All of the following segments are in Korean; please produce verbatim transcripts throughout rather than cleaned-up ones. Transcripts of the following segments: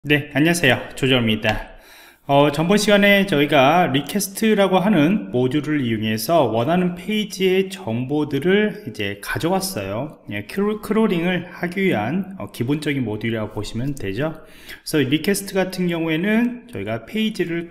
네, 안녕하세요. 조정입니다. 어, 전번 시간에 저희가 리퀘스트라고 하는 모듈을 이용해서 원하는 페이지의 정보들을 이제 가져왔어요. 예, 크롤, 크롤링을 하기 위한 어, 기본적인 모듈이라고 보시면 되죠. 그래서 리퀘스트 같은 경우에는 저희가 페이지를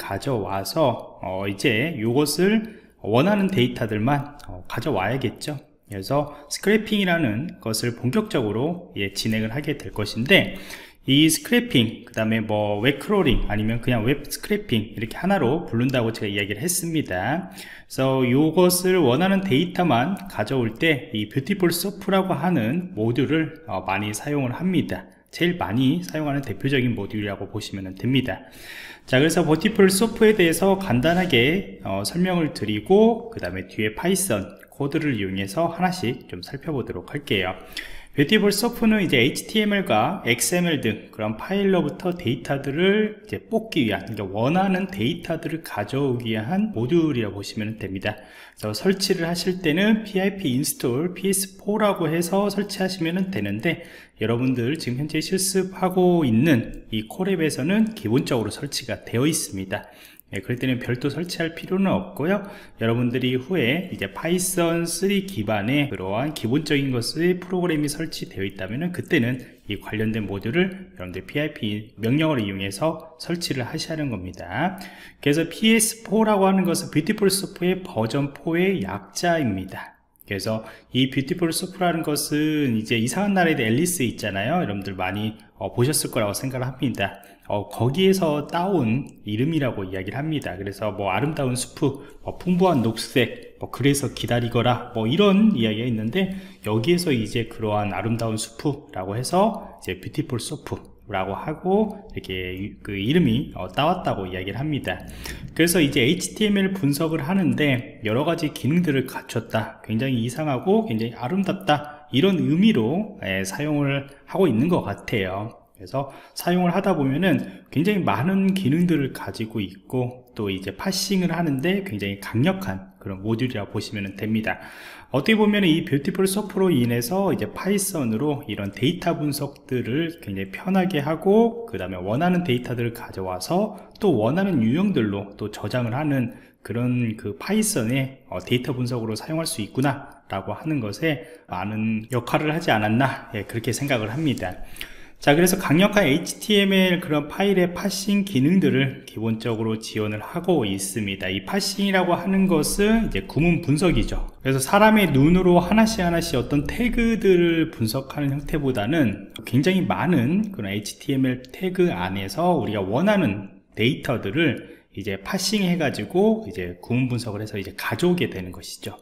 가져와서 어, 이제 이것을 원하는 데이터들만 어, 가져와야겠죠. 그래서 스크래핑이라는 것을 본격적으로 예, 진행을 하게 될 것인데, 이 스크래핑, 그 다음에 뭐 웹크롤링 아니면 그냥 웹 스크래핑 이렇게 하나로 부른다고 제가 이야기를 했습니다. 그래서 이것을 원하는 데이터만 가져올 때 이 뷰티풀 소프라고 하는 모듈을 어, 많이 사용을 합니다. 제일 많이 사용하는 대표적인 모듈이라고 보시면 됩니다. 자, 그래서 뷰티풀 소프에 대해서 간단하게 어, 설명을 드리고 그 다음에 뒤에 파이썬 코드를 이용해서 하나씩 좀 살펴보도록 할게요. 뷰티풀 소프는 이제 에이치티엠엘과 엑스엠엘 등 그런 파일로부터 데이터들을 이제 뽑기 위한, 그러니까 원하는 데이터들을 가져오기 위한 모듈이라고 보시면 됩니다. 그래서 설치를 하실 때는 pip install 피에스포라고 해서 설치하시면 되는데, 여러분들 지금 현재 실습하고 있는 이 콜앱에서는 기본적으로 설치가 되어 있습니다. 네, 그럴 때는 별도 설치할 필요는 없고요. 여러분들이 후에 이제 파이썬 쓰리 기반의 그러한 기본적인 것의 프로그램이 설치되어 있다면 그때는 이 관련된 모듈을 여러분들 pip 명령어를 이용해서 설치를 하셔야 하는 겁니다. 그래서 피에스포라고 하는 것은 뷰티풀 소프의 버전 포의 약자입니다. 그래서 이 뷰티풀 소프라는 것은 이제 이상한 나라의 앨리스 있잖아요. 여러분들 많이 어, 보셨을 거라고 생각을 합니다. 어, 거기에서 따온 이름이라고 이야기를 합니다. 그래서 뭐 아름다운 숲, 뭐 풍부한 녹색, 뭐 그래서 기다리거라, 뭐 이런 이야기가 있는데, 여기에서 이제 그러한 아름다운 숲이라고 해서 이제 뷰티풀 소프 라고 하고 이렇게 그 이름이 어, 따왔다고 이야기를 합니다. 그래서 이제 에이치티엠엘 분석을 하는데 여러가지 기능들을 갖췄다, 굉장히 이상하고 굉장히 아름답다, 이런 의미로 예, 사용을 하고 있는 것 같아요. 그래서 사용을 하다 보면은 굉장히 많은 기능들을 가지고 있고, 또 이제 파싱을 하는데 굉장히 강력한 그런 모듈이라고 보시면 됩니다. 어떻게 보면 이 뷰티풀 소프로 인해서 이제 파이썬으로 이런 데이터 분석들을 굉장히 편하게 하고, 그 다음에 원하는 데이터들을 가져와서 또 원하는 유형들로 또 저장을 하는 그런 그 파이썬의 어, 데이터 분석으로 사용할 수 있구나 라고 하는 것에 많은 역할을 하지 않았나, 예, 그렇게 생각을 합니다. 자, 그래서 강력한 에이치티엠엘 그런 파일의 파싱 기능들을 기본적으로 지원을 하고 있습니다. 이 파싱이라고 하는 것은 이제 구문 분석이죠. 그래서 사람의 눈으로 하나씩 하나씩 어떤 태그들을 분석하는 형태보다는 굉장히 많은 그런 에이치티엠엘 태그 안에서 우리가 원하는 데이터들을 이제 파싱 해가지고 이제 구문 분석을 해서 이제 가져오게 되는 것이죠.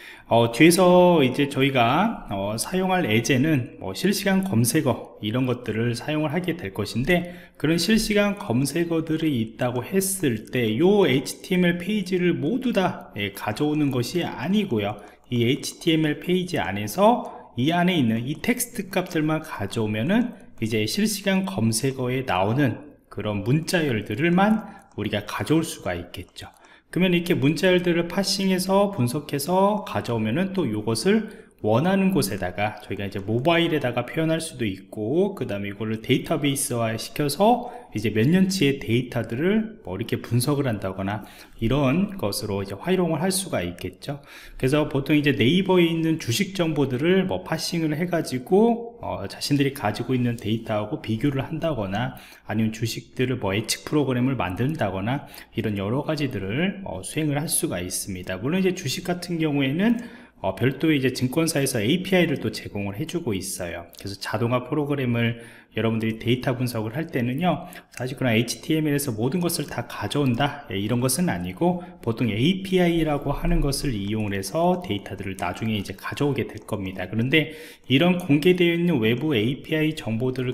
어, 뒤에서 이제 저희가 어, 사용할 예제는 뭐 실시간 검색어 이런 것들을 사용을 하게 될 것인데, 그런 실시간 검색어들이 있다고 했을 때 요 에이치티엠엘 페이지를 모두 다 예, 가져오는 것이 아니고요. 이 에이치티엠엘 페이지 안에서 이 안에 있는 이 텍스트 값들만 가져오면은 이제 실시간 검색어에 나오는 그런 문자열들만 우리가 가져올 수가 있겠죠. 그러면 이렇게 문자열들을 파싱해서 분석해서 가져오면은 또 이것을 원하는 곳에다가 저희가 이제 모바일에다가 표현할 수도 있고, 그 다음에 이거를 데이터베이스화 시켜서 이제 몇 년치의 데이터들을 뭐 이렇게 분석을 한다거나 이런 것으로 이제 활용을 할 수가 있겠죠. 그래서 보통 이제 네이버에 있는 주식 정보들을 뭐 파싱을 해가지고 어 자신들이 가지고 있는 데이터하고 비교를 한다거나, 아니면 주식들을 뭐 예측 프로그램을 만든다거나, 이런 여러 가지들을 어 수행을 할 수가 있습니다. 물론 이제 주식 같은 경우에는 어, 별도의 이제 증권사에서 에이피아이를 또 제공을 해주고 있어요. 그래서 자동화 프로그램을 여러분들이 데이터 분석을 할 때는요, 사실 그런 에이치티엠엘에서 모든 것을 다 가져온다, 예, 이런 것은 아니고 보통 에이피아이라고 하는 것을 이용을 해서 데이터들을 나중에 이제 가져오게 될 겁니다. 그런데 이런 공개되어 있는 외부 에이피아이 정보들을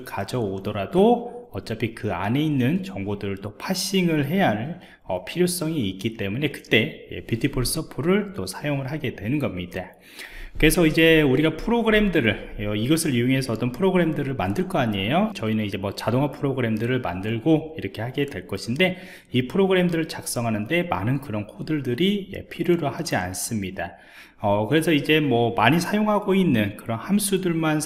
가져오더라도 어차피 그 안에 있는 정보들을 또 파싱을 해야 할 어, 필요성이 있기 때문에 그때 예, 뷰티풀 소프를 또 사용을 하게 되는 겁니다. 그래서 이제 우리가 프로그램들을 어, 이것을 이용해서 어떤 프로그램들을 만들 거 아니에요. 저희는 이제 뭐 자동화 프로그램들을 만들고 이렇게 하게 될 것인데, 이 프로그램들을 작성하는데 많은 그런 코드들이 예, 필요로 하지 않습니다. 어, 그래서 이제 뭐 많이 사용하고 있는 그런 함수들만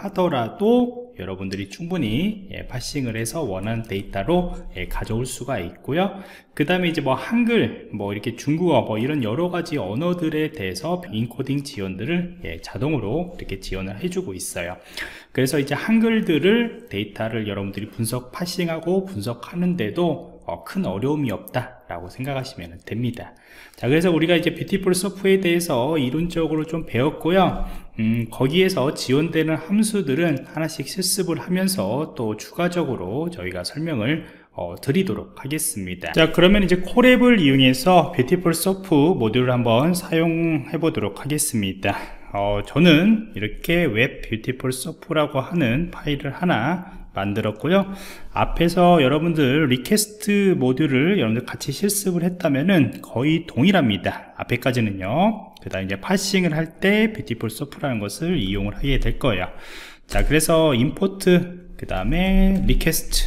사용하더라도 여러분들이 충분히 예, 파싱을 해서 원하는 데이터로 예, 가져올 수가 있고요. 그 다음에 이제 뭐 한글, 뭐 이렇게 중국어, 뭐 이런 여러 가지 언어들에 대해서 인코딩 지원들을 예, 자동으로 이렇게 지원을 해주고 있어요. 그래서 이제 한글들을 데이터를 여러분들이 분석, 파싱하고 분석하는데도 어, 큰 어려움이 없다라고 생각하시면 됩니다. 자, 그래서 우리가 이제 뷰티풀 서프에 대해서 이론적으로 좀 배웠고요. 음, 거기에서 지원되는 함수들은 하나씩 실습을 하면서 또 추가적으로 저희가 설명을 어, 드리도록 하겠습니다. 자, 그러면 이제 콜앱을 이용해서 뷰티풀 서프 모듈을 한번 사용해 보도록 하겠습니다. 어, 저는 이렇게 웹 뷰티풀 서프라고 하는 파일을 하나 만들었고요. 앞에서 여러분들 리퀘스트 모듈을 여러분들 같이 실습을 했다면은 거의 동일합니다. 앞에까지는요. 그 다음에 이제 파싱을 할 때 뷰티풀 서프라는 것을 이용을 하게 될 거예요. 자, 그래서 임포트, 그 다음에 리퀘스트,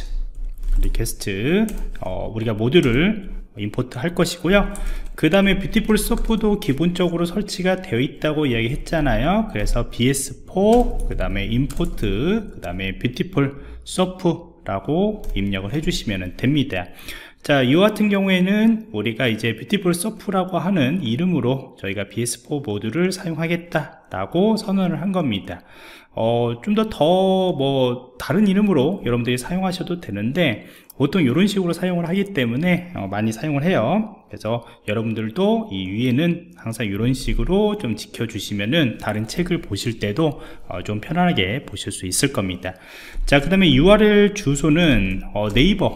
리퀘스트, 어, 우리가 모듈을 임포트 할 것이고요. 그 다음에 뷰티풀 서프도 기본적으로 설치가 되어 있다고 이야기했잖아요. 그래서 비 에스 포, 그 다음에 임포트, 그 다음에 뷰티풀 서프라고 입력을 해주시면 됩니다. 자, 이 같은 경우에는 우리가 이제 뷰티풀 서프라고 하는 이름으로 저희가 비 에스 포 모듈을 사용하겠다라고 선언을 한 겁니다. 어, 좀 더 더 뭐 다른 이름으로 여러분들이 사용하셔도 되는데 보통 이런 식으로 사용을 하기 때문에 어, 많이 사용을 해요. 그래서 여러분들도 이 위에는 항상 이런 식으로 좀 지켜주시면은 다른 책을 보실 때도 어, 좀 편안하게 보실 수 있을 겁니다. 자, 그 다음에 유 알 엘 주소는 어,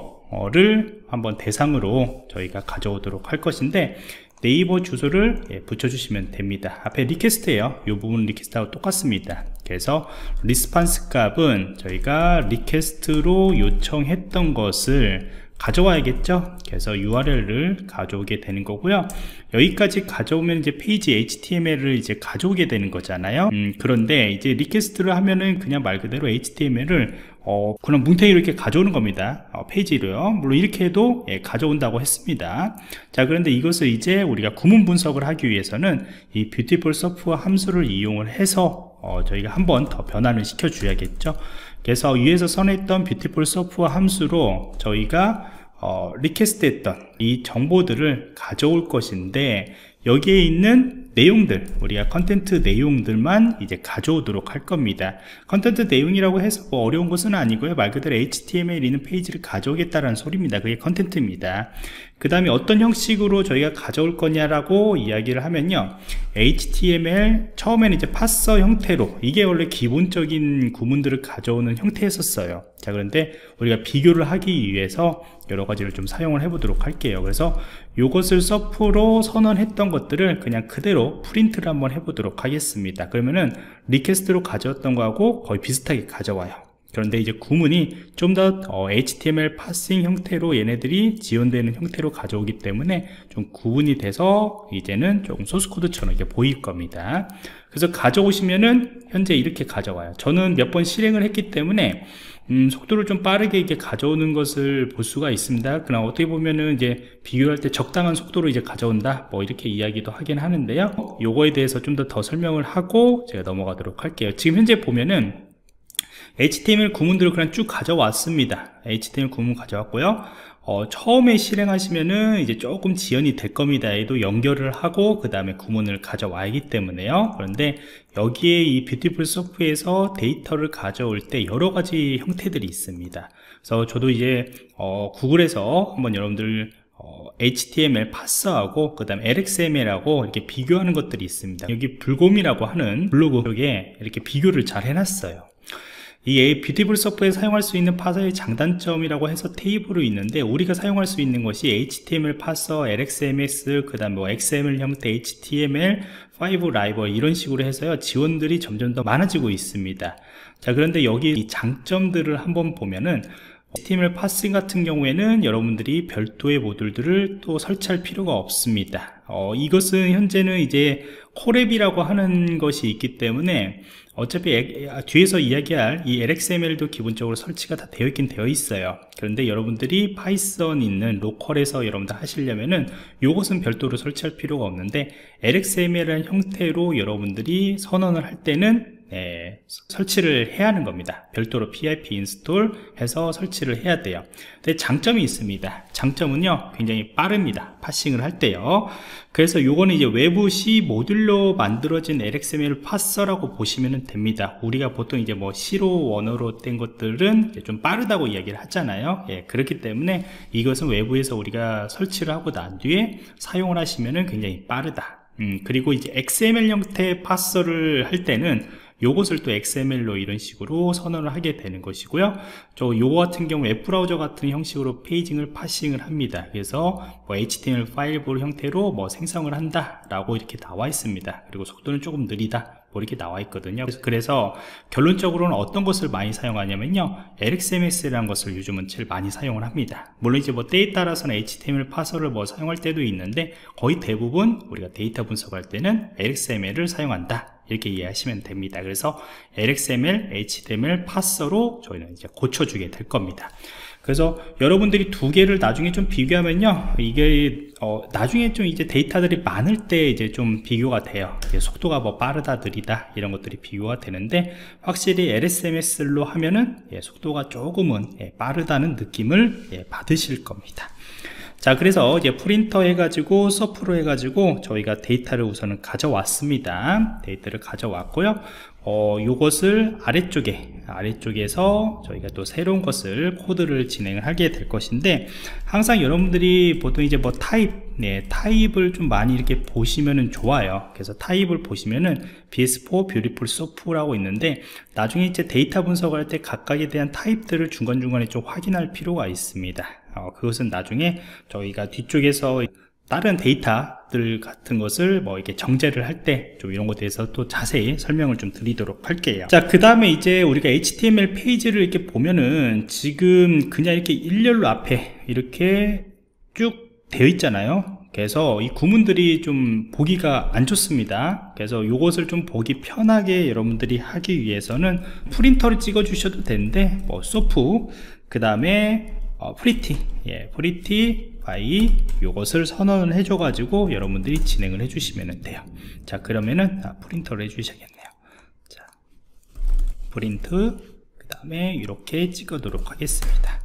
네이버를 한번 대상으로 저희가 가져오도록 할 것인데 네이버 주소를 예, 붙여주시면 됩니다. 앞에 리퀘스트예요. 이 부분 리퀘스트하고 똑같습니다. 그래서 리스판스 값은 저희가 리퀘스트로 요청했던 것을 가져와야겠죠. 그래서 유 알 엘을 가져오게 되는 거고요. 여기까지 가져오면 이제 페이지 에이치 티 엠 엘을 이제 가져오게 되는 거잖아요. 음, 그런데 이제 리퀘스트를 하면은 그냥 말 그대로 에이치 티 엠 엘을 어, 그냥 뭉탱이로 이렇게 가져오는 겁니다. 어, 페이지로요. 물론 이렇게 해도 예, 가져온다고 했습니다. 자, 그런데 이것을 이제 우리가 구문 분석을 하기 위해서는 이 뷰티풀 서프 함수를 이용을 해서 어, 저희가 한 번 더 변환을 시켜 줘야겠죠. 그래서 위에서 선했던 뷰티풀 서프 함수로 저희가 어, 리퀘스트 했던 이 정보들을 가져올 것인데 여기에 있는 내용들, 우리가 컨텐트 내용들만 이제 가져오도록 할 겁니다. 컨텐트 내용이라고 해서 뭐 어려운 것은 아니고요. 말 그대로 에이치 티 엠 엘 있는 페이지를 가져오겠다는 소리입니다. 그게 컨텐트입니다. 그 다음에 어떤 형식으로 저희가 가져올 거냐라고 이야기를 하면요. 에이치 티 엠 엘 처음에는 이제 파서 형태로, 이게 원래 기본적인 구문들을 가져오는 형태였었어요. 자, 그런데 우리가 비교를 하기 위해서 여러 가지를 좀 사용을 해 보도록 할게요. 그래서 요것을 서프로 선언했던 것들을 그냥 그대로 프린트를 한번 해 보도록 하겠습니다. 그러면은 리퀘스트로 가져왔던 거하고 거의 비슷하게 가져와요. 그런데 이제 구문이 좀 더 어, 에이치 티 엠 엘 파싱 형태로 얘네들이 지원되는 형태로 가져오기 때문에 좀 구분이 돼서 이제는 조금 소스코드처럼 이렇게 보일 겁니다. 그래서 가져오시면은 현재 이렇게 가져와요. 저는 몇 번 실행을 했기 때문에 음, 속도를 좀 빠르게 이렇게 가져오는 것을 볼 수가 있습니다. 그러나 어떻게 보면은 이제 비교할 때 적당한 속도로 이제 가져온다, 뭐 이렇게 이야기도 하긴 하는데요. 요거에 대해서 좀 더 더 설명을 하고 제가 넘어가도록 할게요. 지금 현재 보면은 에이치 티 엠 엘 구문들을 그냥 쭉 가져왔습니다. 에이치 티 엠 엘 구문 가져왔고요. 어, 처음에 실행하시면은 이제 조금 지연이 될 겁니다. 얘도 연결을 하고 그 다음에 구문을 가져와야기 때문에요. 그런데 여기에 이 뷰티풀 서프에서 데이터를 가져올 때 여러 가지 형태들이 있습니다. 그래서 저도 이제 어, 구글에서 한번 여러분들 어, 에이치 티 엠 엘 파서하고 그 다음에 엘 엑스 엠 엘하고 이렇게 비교하는 것들이 있습니다. 여기 불곰이라고 하는 블로그 쪽에 이렇게 비교를 잘 해놨어요. 이 뷰티풀 서프에 사용할 수 있는 파서의 장단점이라고 해서 테이블이 있는데, 우리가 사용할 수 있는 것이 에이치 티 엠 엘 파서, 엘 엑스 엠 에스, 그 다음 뭐 엑스 엠 엘 형태, 에이치 티 엠 엘, 파이브 라이벌 이런 식으로 해서요 지원들이 점점 더 많아지고 있습니다. 자, 그런데 여기 이 장점들을 한번 보면은 에이치 티 엠 엘 파싱 같은 경우에는 여러분들이 별도의 모듈들을 또 설치할 필요가 없습니다. 어, 이것은 현재는 이제 콜앱이라고 하는 것이 있기 때문에 어차피 에, 뒤에서 이야기할 이 엘엑스엠엘도 기본적으로 설치가 다 되어 있긴 되어 있어요. 그런데 여러분들이 파이썬 있는 로컬에서 여러분들 하시려면은 요것은 별도로 설치할 필요가 없는데 엘엑스엠엘이라는 형태로 여러분들이 선언을 할 때는 네, 설치를 해야 하는 겁니다. 별도로 피아이피 인스톨 해서 설치를 해야 돼요. 근데 장점이 있습니다. 장점은요, 굉장히 빠릅니다. 파싱을 할 때요. 그래서 요거는 이제 외부 C 모듈로 만들어진 엘엑스엠엘 파서라고 보시면 됩니다. 우리가 보통 이제 뭐 C로 원어로 된 것들은 좀 빠르다고 이야기를 하잖아요. 예, 그렇기 때문에 이것은 외부에서 우리가 설치를 하고 난 뒤에 사용을 하시면은 굉장히 빠르다. 음, 그리고 이제 엑스엠엘 형태의 파서를 할 때는 요것을 또 엑스엠엘로 이런 식으로 선언을 하게 되는 것이고요. 저 요거 같은 경우 웹브라우저 같은 형식으로 페이징을 파싱을 합니다. 그래서 뭐 에이치티엠엘 파일볼 형태로 뭐 생성을 한다 라고 이렇게 나와 있습니다. 그리고 속도는 조금 느리다 뭐 이렇게 나와 있거든요. 그래서, 그래서 결론적으로는 어떤 것을 많이 사용하냐면요, 엘엑스엠에스라는 것을 요즘은 제일 많이 사용을 합니다. 물론 이제 뭐 때에 따라서는 에이치티엠엘 파서를 뭐 사용할 때도 있는데 거의 대부분 우리가 데이터 분석할 때는 엘엑스엠엘을 사용한다 이렇게 이해하시면 됩니다. 그래서 엘엑스엠엘, 에이치티엠엘 파서로 저희는 이제 고쳐주게 될 겁니다. 그래서 여러분들이 두 개를 나중에 좀 비교하면요, 이게 어, 나중에 좀 이제 데이터들이 많을 때 이제 좀 비교가 돼요. 속도가 뭐 빠르다 느리다 이런 것들이 비교가 되는데, 확실히 엘엑스엠에스로 하면은 예, 속도가 조금은 예, 빠르다는 느낌을 예, 받으실 겁니다. 자, 그래서 이제 프린터 해가지고 서프로 해가지고 저희가 데이터를 우선은 가져왔습니다. 데이터를 가져왔고요. 어, 요것을 아래쪽에 아래쪽에서 저희가 또 새로운 것을 코드를 진행을 하게 될 것인데, 항상 여러분들이 보통 이제 뭐 타입, 네, 타입을 좀 많이 이렇게 보시면은 좋아요. 그래서 타입을 보시면은 비에스 사 뷰티풀 소프라고 있는데, 나중에 이제 데이터 분석할 때 각각에 대한 타입들을 중간중간에 좀 확인할 필요가 있습니다. 어, 그것은 나중에 저희가 뒤쪽에서 다른 데이터들 같은 것을 뭐 이렇게 정제를 할 때 좀 이런 것에 대해서 또 자세히 설명을 좀 드리도록 할게요. 자, 그 다음에 이제 우리가 에이치티엠엘 페이지를 이렇게 보면은 지금 그냥 이렇게 일렬로 앞에 이렇게 쭉 되어 있잖아요. 그래서 이 구문들이 좀 보기가 안 좋습니다. 그래서 이것을 좀 보기 편하게 여러분들이 하기 위해서는 프린터를 찍어 주셔도 되는데, 뭐 소프, 그 다음에 어, 프리티, 예, 프리티 바이 요것을 선언을 해줘 가지고 여러분들이 진행을 해 주시면 돼요. 자, 그러면은 아, 프린터를 해 주셔야겠네요. 자, 프린트, 그 다음에 이렇게 찍어도록 하겠습니다.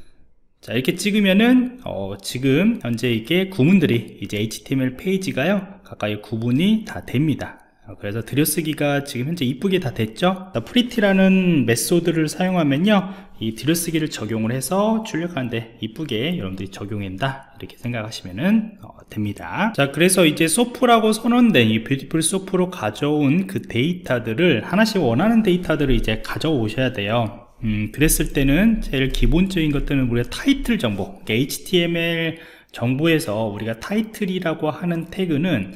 자, 이렇게 찍으면은 어, 지금 현재 이게 구문들이 이제 에이치티엠엘 페이지가요, 가까이 구분이 다 됩니다. 그래서 들여쓰기가 지금 현재 이쁘게 다 됐죠. 프리티라는 메소드를 사용하면요, 이 들여쓰기를 적용을 해서 출력하는데 이쁘게 여러분들이 적용한다 이렇게 생각하시면 어, 됩니다. 자, 그래서 이제 소프라고 선언된 이 뷰티풀 소프로 가져온 그 데이터들을 하나씩 원하는 데이터들을 이제 가져오셔야 돼요. 음, 그랬을 때는 제일 기본적인 것들은 우리가 타이틀 정보, 그러니까 에이치티엠엘 정보에서 우리가 타이틀이라고 하는 태그는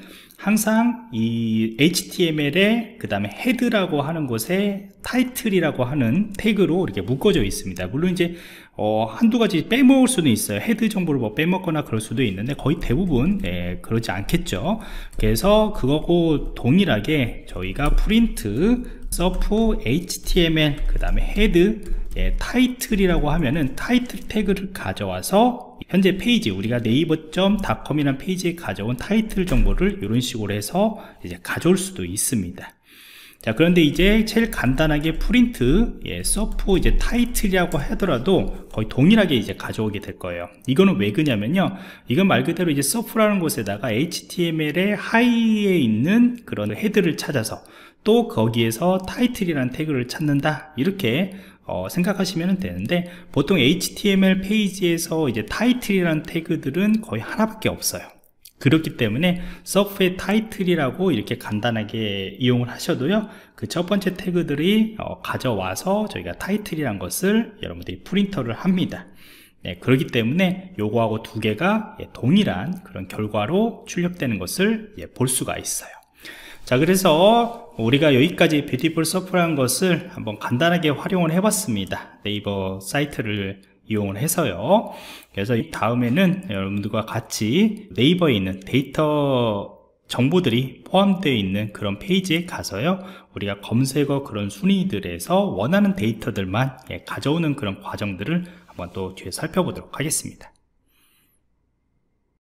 항상 이 에이치티엠엘에 그 다음에 헤드라고 하는 곳에 타이틀이라고 하는 태그로 이렇게 묶어져 있습니다. 물론 이제 어, 한두 가지 빼먹을 수도 있어요. 헤드 정보를 뭐 빼먹거나 그럴 수도 있는데 거의 대부분 예, 그러지 않겠죠. 그래서 그거고 동일하게 저희가 프린트 서프 에이치티엠엘 그 다음에 헤드 예, 타이틀이라고 하면은 타이틀 태그를 가져와서 현재 페이지, 우리가 네이버 닷 컴이라는 페이지에 가져온 타이틀 정보를 이런 식으로 해서 이제 가져올 수도 있습니다. 자, 그런데 이제 제일 간단하게 프린트 예, 서프 이제 타이틀이라고 하더라도 거의 동일하게 이제 가져오게 될 거예요. 이거는 왜 그러냐면요, 이건 말 그대로 이제 서프라는 곳에다가 에이치티엠엘의 하이에 있는 그런 헤드를 찾아서 또 거기에서 타이틀이라는 태그를 찾는다 이렇게 어, 생각하시면 되는데, 보통 에이치티엠엘 페이지에서 이제 타이틀이라는 태그들은 거의 하나밖에 없어요. 그렇기 때문에 서프의 타이틀이라고 이렇게 간단하게 이용을 하셔도요, 그 첫 번째 태그들이 어, 가져와서 저희가 타이틀이란 것을 여러분들이 프린터를 합니다. 네, 그렇기 때문에 요거하고 두 개가 예, 동일한 그런 결과로 출력되는 것을 예, 볼 수가 있어요. 자, 그래서 우리가 여기까지 뷰티풀 서프라는 것을 한번 간단하게 활용을 해봤습니다. 네이버 사이트를 이용을 해서요. 그래서 다음에는 여러분들과 같이 네이버에 있는 데이터 정보들이 포함되어 있는 그런 페이지에 가서요, 우리가 검색어 그런 순위들에서 원하는 데이터들만 예, 가져오는 그런 과정들을 한번 또 뒤에 살펴보도록 하겠습니다.